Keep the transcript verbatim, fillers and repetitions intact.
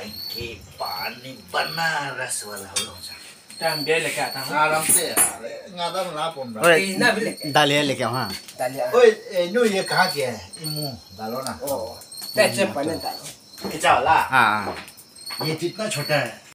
के पानी बना रस वाला हो लोग टाइम बे लेके आता हूँ आराम से अरे गादा में ना पौन रहा ओए ना भी लेके दालिया लेके आओ हाँ दालिया ओए नो ये कहाँ के है इमू डालो ना ओ पैसे पहले डालो ये चावला हाँ ये कितना छोटा है